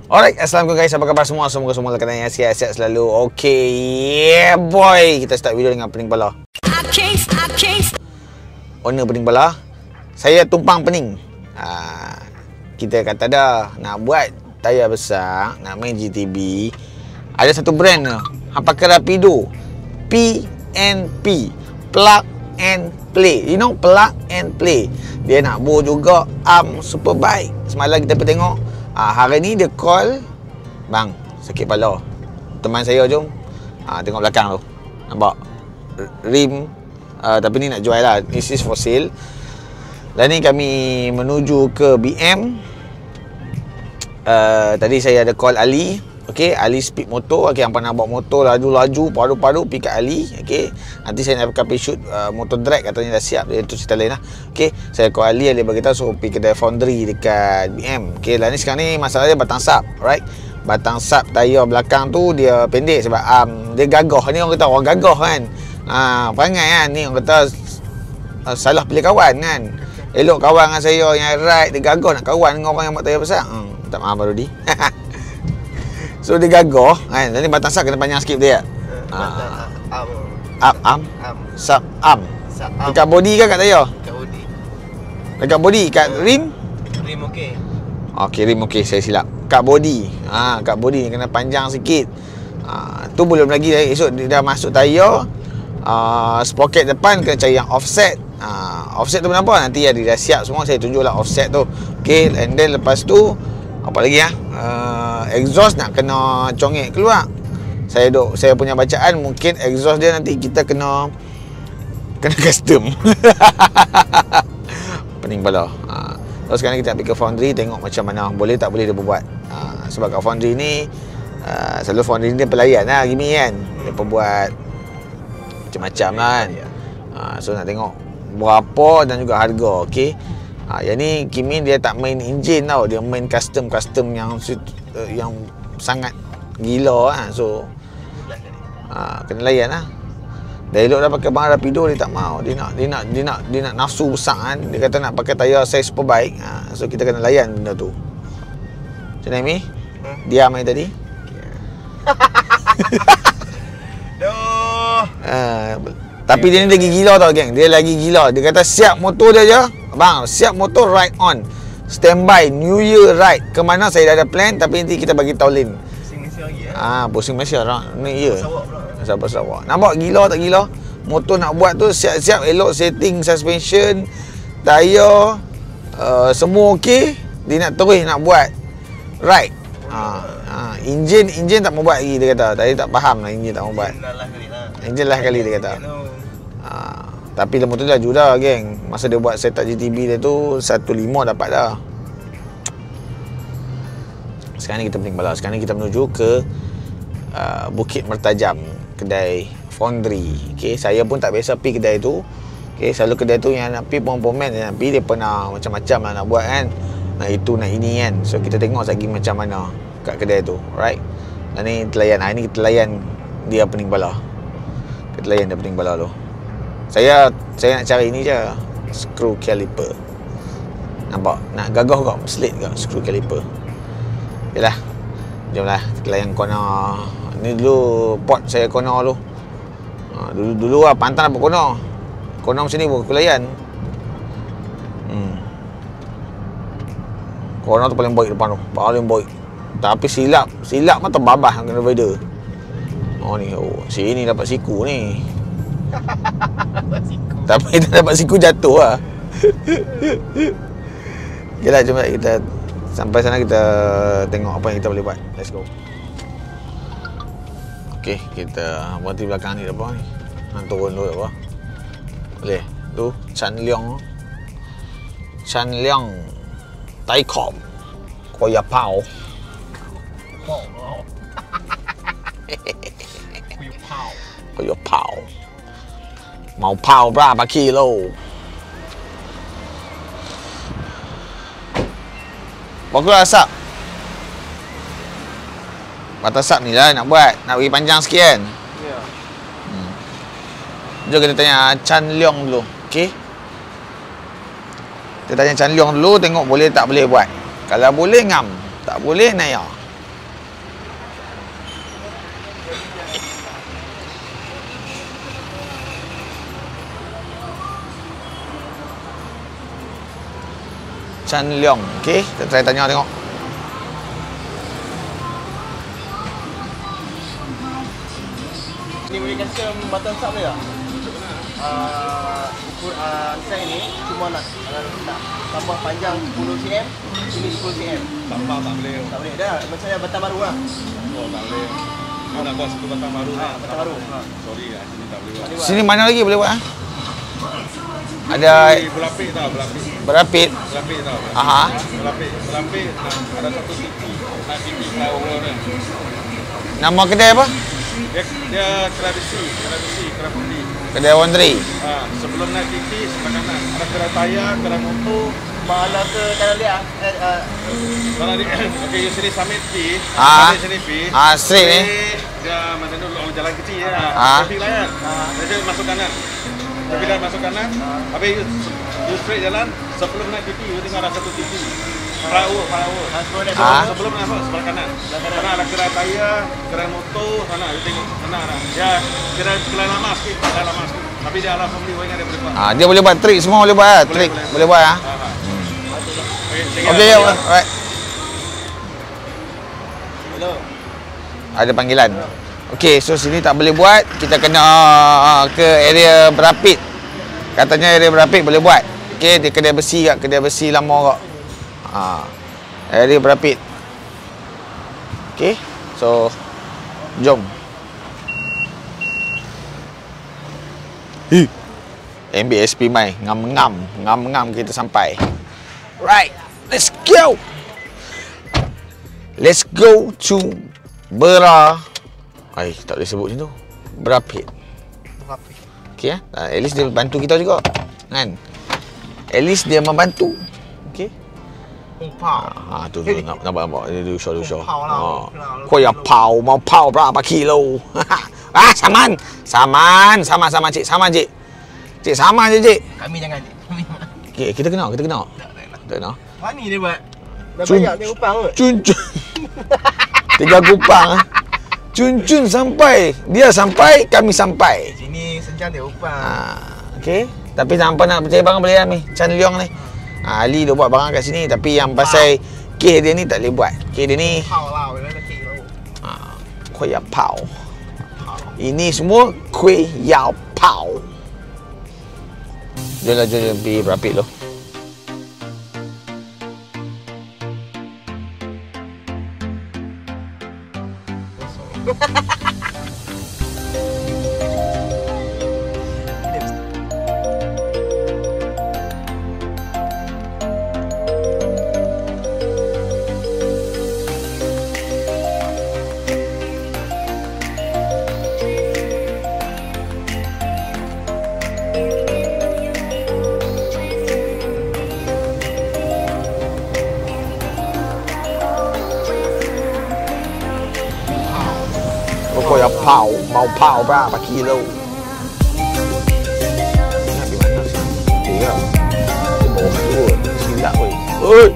Alright, assalamualaikum guys, apa khabar semua? Semoga semua keadaannya sihat-sihat selalu. Okay, yeah boy. Kita start video dengan pening kepala. Owner pening kepala, saya tumpang pening. Kita kata dah nak buat tayar besar, nak main GTB. Ada satu brand tu, hang pakai Rapido, PNP, Plug and Play. You know, Plug and Play. Dia nak bawa juga Superbike. Semalam kita pergi tengok. Hari ni dia call, bang, sakit kepala. Teman saya jom. Tengok belakang tu. Nampak? Rim. Tapi ni nak jual lah. This is for sale. Dan ni kami menuju ke BM. Tadi saya ada call Ali. Okay, Ali speed motor. Okay, yang pernah bawa motor laju-laju, padu-padu, pergi kat Ali. Okay, nanti saya nak pergi shoot motor drag, katanya dah siap. Itu cerita lain lah. Okay, saya call Ali. Ali beritahu suruh pergi kedai foundry dekat BM. Okay, lah ni sekarang ni masalah dia batang sap. Alright, batang sap tayar belakang tu dia pendek sebab dia gagah. Ni orang kata orang gagah kan. Perangai kan. Ni orang kata salah pilih kawan kan. Elok kawan dengan saya yang ride, dia gagah nak kawan dengan orang yang buat tayar besar. Tak maaf baru di. So dia gagah kan. Jadi batang sap kena panjang sikit dia. Sap arm. Dekat body ke kat tayar? Dekat body. Dekat body, kat rim? Rim okey. Okey, rim okey, saya silap. Kat body. Kat body ni kena panjang sikit. Tu belum lagi esok dia dah masuk tayar. Sprocket depan kena cari yang offset. Offset tu kenapa? Nanti dia dah siap semua, saya tunjuklah offset tu. Okey, and then lepas tu apa lagi exhaust nak kena congek keluar. Saya punya bacaan mungkin exhaust dia nanti kita kena custom. Pening kepala. Terus sekarang kita nak pergi ke foundry tengok macam mana boleh tak boleh dia buat. Sebab kat foundry ni selalu foundry ni dia pelayan lah gini kan. Dia buat macam-macam lah kan. So nak tengok berapa dan juga harga. Okey. Yang ni Kimin dia tak main enjin tau, dia main custom yang sangat gila lah. So kena layan lah. Dah elok dah pakai bang Rapido, dia tak mau. Dia nak nafsu besar kan. Dia kata nak pakai tayar saiz Superbike. So kita kena layan benda tu. Macam mana Mi? Diam main tadi. Tapi dia ni lagi gila tau geng. Dia lagi gila. Dia kata siap motor dia je. Bang, siap motor, ride on. Standby, New Year ride. Ke mana saya dah ada plan, tapi nanti kita bagi tahu link. Pusing Malaysia lagi pusing Malaysia lah. Ni ya. Sabar. Sarawak. Nampak gila tak gila? Motor nak buat tu siap-siap, elok setting suspension, tayar, semua okey. Dia nak terus nak buat ride. Enjin tak mau buat lagi dia kata. Tadi tak faham lah enjin tak mau buat. Enjin lah kali dia kata. Tapi lemah tu laju dah geng. Masa dia buat setup GTB dia tu 1.5 dapat dah. Sekarang ni kita pening kepala. Sekarang ni kita menuju ke Bukit Mertajam, kedai foundry. Okay, saya pun tak biasa pergi kedai tu. Okay, selalu kedai tu yang nak pergi pom-pomen yang nak pergi, dia pernah macam-macam lah nak buat kan. Nak itu nak ini kan. So kita tengok lagi macam mana kat kedai tu. Alright. Dan ni telayan. Hari ni kita layan dia pening kepala. Kita layan dia pening kepala tu. Saya nak cari ni je, screw caliper. Nampak? Nak gagah ke? Slit ke screw caliper? Yalah. Jomlah kita layan corner. Ni dulu pot saya corner tu. Dulu lah pantan apa corner. Corner macam ni pun aku layan. Corner tu paling baik depan tu. Paling baik. Tapi silap mah terbabas dengan divider. Ni sini dapat siku ni. Tapi dah dapat siku jatuh lah. Okeylah, jom kita sampai sana, kita tengok apa yang kita boleh buat. Let's go. Okey, kita berhenti belakang ni apa ni. Turun dulu apa. Boleh. Tu Chan Leong Taikop Koya Pao. Koya Pao. Mau pao berapa kilo? Bagus asap. Batang sap ni lah nak buat. Nak bagi panjang sikit kan? Ya. Jom kita tanya Chan Leong dulu. Okey. Kita tanya Chan Leong dulu, tengok boleh tak boleh buat. Kalau boleh ngam, tak boleh naya. Chan Leong. Okey, kita try tanya tengok. Ni boleh custom button sub boleh tak? Ukur design ni cuma nak tambah panjang 10 cm, sini 10 cm. Tambah tak boleh. Tak boleh dah, macam batang baru lah. Oh, tak boleh. Kau nak buat satu batang baru lah. Batang baru. Sorry lah, sini tak boleh buat. Sini mana lagi boleh buat? Ada Berlapik tau, berlapik. berapit. Berlapik tau. Aha. Berlapik ada satu tipi. Nak tipi flyover ni. Nama kedai apa? Dia kedai besi, kedai fundi. Kedai laundry. Sebelum naik tipi sebelah kanan. Ada kedai tayar, kedai motor. Mana ke kanan dia? Kalau di okey, you sini summit P. Sini P. Straight ni. Dia macam tu orang jalan kecil ya. Traffic lah kan. Dia masuk kanan. Tapi dah masuk kanan. Habis you straight jalan sebelum naik tipi, you tengok ada satu tipi. Flyover. Sebelum masuk sebelah kanan. Sana ada kedai tayar, kedai motor, sana you tengok sana ada. Ya, kedai lama sikit, Tapi dia ala family orang dia boleh buat. Dia boleh buat trick semua boleh buat lah. Trick boleh buat ah. Okey, alright. Hello. Ada panggilan. Okey, so sini tak boleh buat, kita kena ke area berapit. Katanya area berapit boleh buat. Okey, dia kedai besi kat, kedai besi lama kat. Area berapit. Okey, so jom. MBSP mai ngam kita sampai. Right, let's go. Let's go to tak boleh sebut macam tu. Berapit. Okey at least dia bantu kita juga. Kan? At least dia membantu. Okey. Tu nampak dia show. Kau yang mau pau berapa kilo? Saman cik. Cik sama je cik. Kami jangan cik. Okey, kita kena. Tak kena. Mana dia buat? Dah banyak dia upang kot. Cun. 3 kupang. Cun sampai. Dia sampai, kami sampai. Sini senjang dia upang. Okey. Tapi tanpa nak percaya barang boleh lah ni. Chan Leong ni. Ali dia buat barang kat sini. Tapi yang pasal kes dia ni tak boleh buat. Kes dia ni Pau lah, boleh nak kek tau. kuih yao pau. Ini semua kuih yao pau. Jom pergi berapit lo. Kau yang mau pau berapa kilo? Nak pergi mana sih? Dia bawa tu, silap weh. Oi.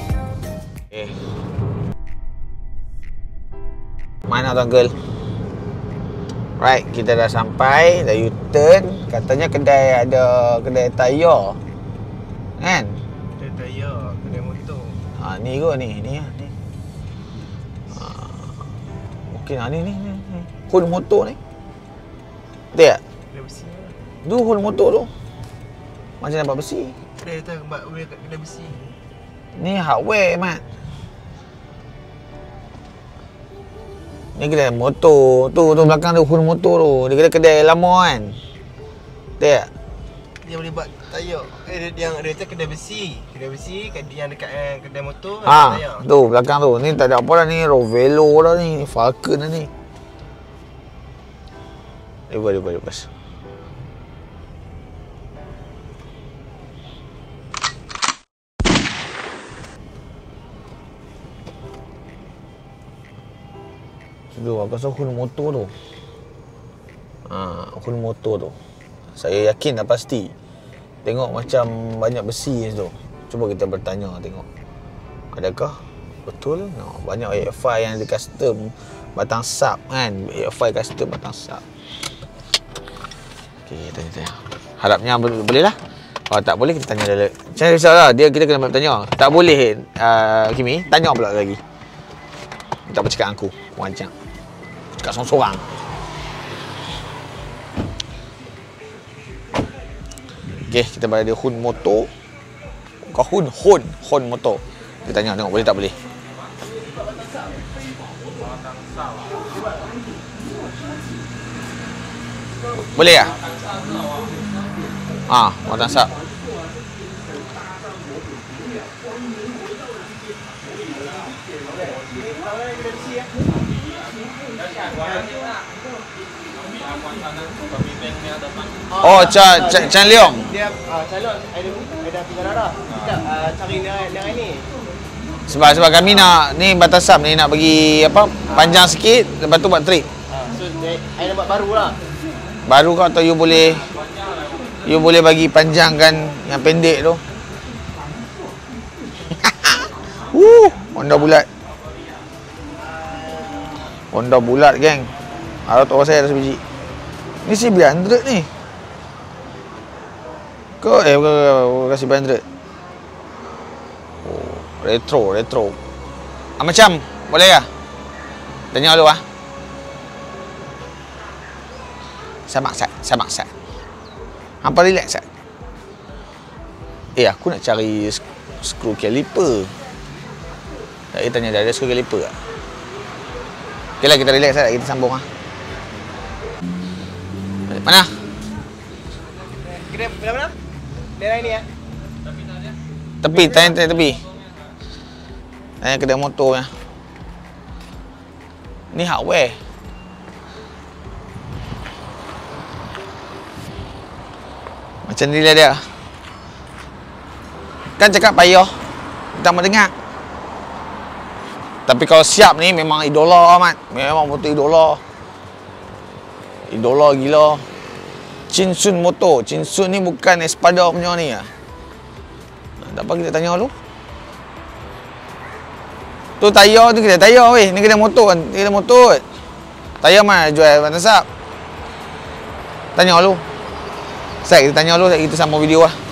Mana tu uncle? Right, kita dah sampai, dah U-turn. Katanya ada kedai tayar. Kan? Kedai tayar, kedai motor. Ni kot ni. Okey, ni. Hul motor ni. Betul tak? Kedai besi lah. Tu hul motor tu. Macam nampak besi. Kedai tu boleh kat kedai besi. Ni hardware, Mat. Ni kedai motor. Tu belakang tu hul motor tu. Dia kata kedai lama kan. Betul tak? Dia boleh buat tayar. Dia kata kedai besi. Kedai besi yang dekat kedai motor. Tayar. Tu belakang tu. Ni tak ada apa dah ni. Rovelo dah ni. Falcon dah ni. Lepas. Tu aku rasa hul motor tu. Hul motor tu. Saya yakin dah pasti. Tengok macam banyak besi tu. Cuba kita bertanya tengok. Adakah betul? Banyak AFI yang di custom batang sub kan. AFI custom batang sub. Okey, tanya. Harapnya boleh lah. Oh, tak boleh kita tanya dia. Macam risaulah, kita kena bertanya. Tak boleh Kimi, tanya pula lagi. Tak bercakap aku, wancang. Cakap sorang-sorang. Okey, kita berada di Hun Motor. Kau Hun Motor. Kita tanya tengok boleh tak boleh. Boleh tak? Watan Sap. Oh, Chan Leong. Dia calon ada tinggal darah. Tidak cari dia ni. Sebab kami nak ni Batasam ni nak bagi apa? Panjang sikit, lepas tu buat trip. So I nak buat baru lah. Baru kau atau you boleh bagi panjangkan yang pendek tu. Honda bulat. Honda bulat, geng. Harap tahu saya ada sebiji. Ni CB100 ni. Kau kasih 100. Oh, retro. Macam boleh ke? Tanya dulu Samak sat. Hampa relax sat. Aku nak cari skru caliper. Tak tanya dia ada skru caliper tak? Okeylah, kita relax sat, kita sambung Mana? Kedai mana? Daerah ini ya. Tepi, tanya tepi. Tanya kedai motor ni hardware. Macam ni lah dia. Kan cakap payah. Tak mau dengar. Tapi kalau siap ni memang idola amat. Memang motor idola. Idola gila. Chinsun motor. Chinsun ni bukan Espada punya ni lah. Tak apa, kita tanya dulu. Tu tayar tu, kita tayar weh. Ni kedai motor kan. Kedai motor. Tayar mana jual Batasap. Tanya dulu. Kita tanya dulu, kita sambung video lah.